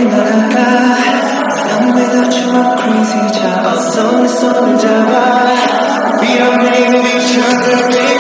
날아가 난 without you I'm crazy 자 어서 내 손을 잡아 We don't need each other